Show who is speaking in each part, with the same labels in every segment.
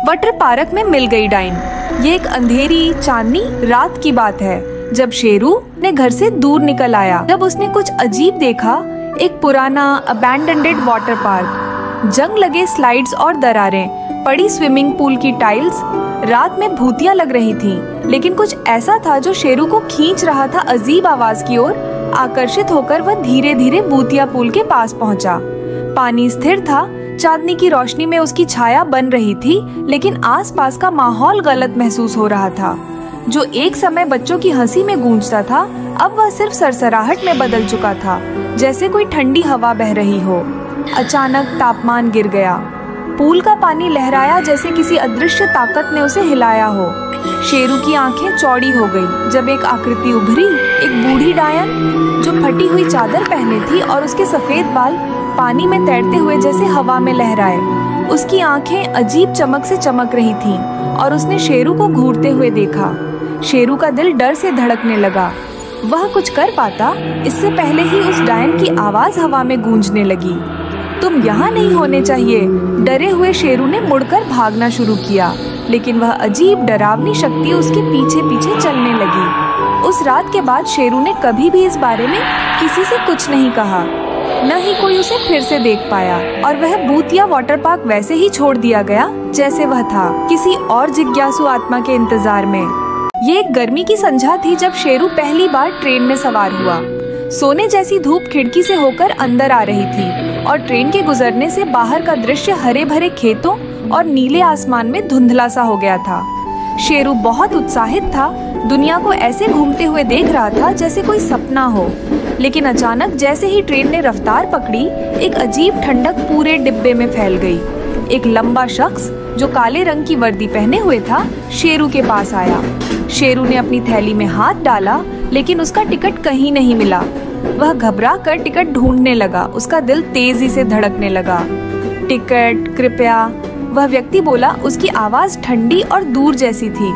Speaker 1: Water park में मिल गई dine. ये एक अंधेरी चांदनी रात की बात है जब शेरू ने घर से दूर निकल आया। जब उसने कुछ अजीब देखा, एक पुराना अबैंडन्ड वाटर पार्क, जंग लगे स्लाइड्स और दरारें, पड़ी स्विमिंग पूल की टाइल्स। रात में भूतिया लग रही थीं, लेकिन कुछ ऐसा था जो शेरू को खींच रहा था अजीब आवाज की ओर। आकर्षित होकर वह धीरे धीरे भूतिया पूल के पास पहुंचा। पानी स्थिर था, चांदनी की रोशनी में उसकी छाया बन रही थी, लेकिन आसपास का माहौल गलत महसूस हो रहा था। जो एक समय बच्चों की हंसी में गूंजता था, अब वह सिर्फ सरसराहट में बदल चुका था, जैसे कोई ठंडी हवा बह रही हो। अचानक तापमान गिर गया। पूल का पानी लहराया जैसे किसी अदृश्य ताकत ने उसे हिलाया हो। शेरू की आंखें चौड़ी हो गई जब एक आकृति उभरी, एक बूढ़ी डायन जो फटी हुई चादर पहने थी और उसके सफेद बाल पानी में तैरते हुए जैसे हवा में लहराए। उसकी आंखें अजीब चमक से चमक रही थीं और उसने शेरू को घूरते हुए देखा। शेरू का दिल डर से धड़कने लगा। वह कुछ कर पाता इससे पहले ही उस डायन की आवाज हवा में गूंजने लगी। तुम यहाँ नहीं होने चाहिए। डरे हुए शेरू ने मुड़कर भागना शुरू किया, लेकिन वह अजीब डरावनी शक्ति उसके पीछे पीछे चलने लगी। उस रात के बाद शेरू ने कभी भी इस बारे में किसी से कुछ नहीं कहा, न ही कोई उसे फिर से देख पाया, और वह भूतिया वाटर पार्क वैसे ही छोड़ दिया गया जैसे वह था, किसी और जिज्ञासु आत्मा के इंतजार में। ये एक गर्मी की संध्या थी जब शेरू पहली बार ट्रेन में सवार हुआ। सोने जैसी धूप खिड़की से होकर अंदर आ रही थी और ट्रेन के गुजरने से बाहर का दृश्य हरे भरे खेतों और नीले आसमान में धुंधला सा हो गया था। शेरू बहुत उत्साहित था, दुनिया को ऐसे घूमते हुए देख रहा था जैसे कोई सपना हो। लेकिन अचानक जैसे ही ट्रेन ने रफ्तार पकड़ी, एक अजीब ठंडक पूरे डिब्बे में फैल गई। एक लंबा शख्स जो काले रंग की वर्दी पहने हुए था, शेरू के पास आया। शेरू ने अपनी थैली में हाथ डाला, लेकिन उसका टिकट कहीं नहीं मिला। वह घबरा कर टिकट ढूंढने लगा। उसका दिल तेजी से धड़कने लगा। टिकट, कृपया, वह व्यक्ति बोला। उसकी आवाज ठंडी और दूर जैसी थी।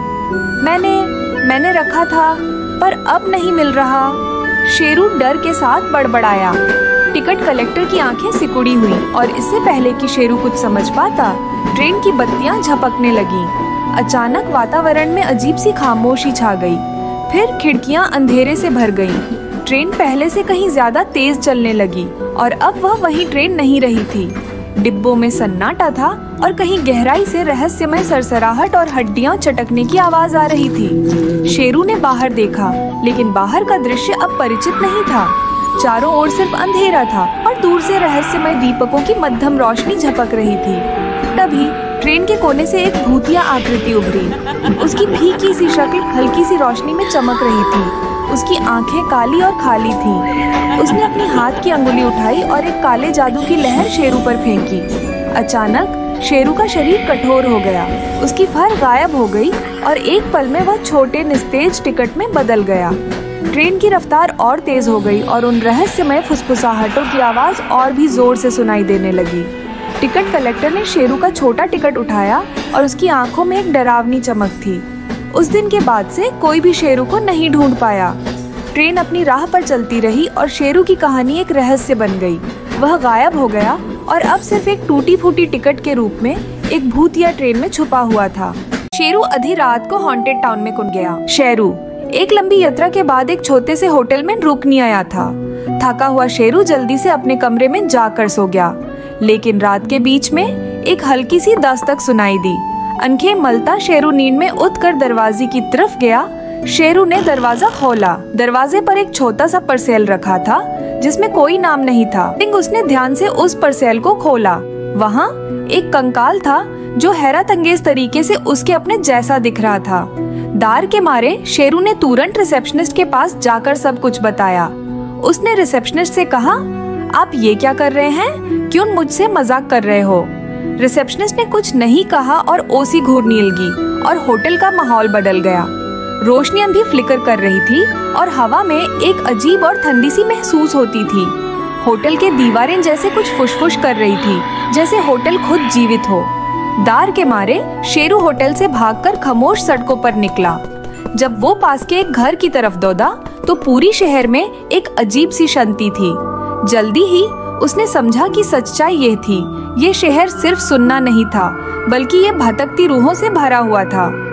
Speaker 1: मैंने रखा था, पर अब नहीं मिल रहा। शेरू डर के साथ बड़बड़ाया। टिकट कलेक्टर की आंखें सिकुड़ी हुई और इससे पहले कि शेरू कुछ समझ पाता, ट्रेन की बत्तियां झपकने लगीं। अचानक वातावरण में अजीब सी खामोशी छा गई। फिर खिड़कियां अंधेरे से भर गईं। ट्रेन पहले से कहीं ज्यादा तेज चलने लगी और अब वह वही ट्रेन नहीं रही थी। डिब्बों में सन्नाटा था और कहीं गहराई से रहस्यमय सरसराहट और हड्डियां चटकने की आवाज आ रही थी। शेरू ने बाहर देखा, लेकिन बाहर का दृश्य अब परिचित नहीं था। चारों ओर सिर्फ अंधेरा था और दूर से रहस्यमय दीपकों की मध्यम रोशनी झपक रही थी। तभी ट्रेन के कोने से एक भूतिया आकृति उभरी। उसकी फीकी सी शक्ल हल्की सी रोशनी में चमक रही थी। उसकी आंखें काली और खाली थीं। उसने अपनी हाथ की अंगुली उठाई और एक काले जादू की लहर शेरू पर फेंकी। अचानक शेरू का शरीर कठोर हो गया। उसकी फर गायब हो गई और एक पल में वह छोटे निस्तेज टिकट में बदल गया। ट्रेन की रफ्तार और तेज हो गई और उन रहस्यमय फुसफुसाहटों की आवाज और भी जोर से सुनाई देने लगी। टिकट कलेक्टर ने शेरू का छोटा टिकट उठाया और उसकी आंखों में एक डरावनी चमक थी। उस दिन के बाद से कोई भी शेरू को नहीं ढूंढ पाया। ट्रेन अपनी राह पर चलती रही और शेरू की कहानी एक रहस्य बन गई। वह गायब हो गया और अब सिर्फ एक टूटी फूटी टिकट के रूप में एक भूतिया ट्रेन में छुपा हुआ था। शेरू आधी रात को हॉन्टेड टाउन में कुन गया। शेरू एक लंबी यात्रा के बाद एक छोटे से होटल में रुकने आया था। थका हुआ शेरू जल्दी से अपने कमरे में जाकर सो गया, लेकिन रात के बीच में एक हल्की सी दस्तक सुनाई दी। आंखें मलता शेरू नींद में उठकर दरवाजे की तरफ गया। शेरू ने दरवाजा खोला। दरवाजे पर एक छोटा सा परसेल रखा था जिसमें कोई नाम नहीं था। उसने ध्यान से उस परसेल को खोला। वहाँ एक कंकाल था जो हैरत अंगेज तरीके से उसके अपने जैसा दिख रहा था। डर के मारे शेरू ने तुरंत रिसेप्शनिस्ट के पास जाकर सब कुछ बताया। उसने रिसेप्शनिस्ट से कहा, आप ये क्या कर रहे हैं? क्यों मुझसे मजाक कर रहे हो? रिसेप्शनिस्ट ने कुछ नहीं कहा और ओसी घूरने लगी और होटल का माहौल बदल गया। रोशनियां भी फ्लिकर कर रही थी और हवा में एक अजीब और ठंडी सी महसूस होती थी। होटल के दीवारें जैसे कुछ फुसफुस कर रही थी, जैसे होटल खुद जीवित हो। डर के मारे शेरू होटल से भागकर खामोश सड़कों पर निकला। जब वो पास के एक घर की तरफ दौड़ा तो पूरी शहर में एक अजीब सी शांति थी। जल्दी ही उसने समझा कि सच्चाई ये थी, ये शहर सिर्फ सुनना नहीं था, बल्कि ये भटकती रूहों से भरा हुआ था।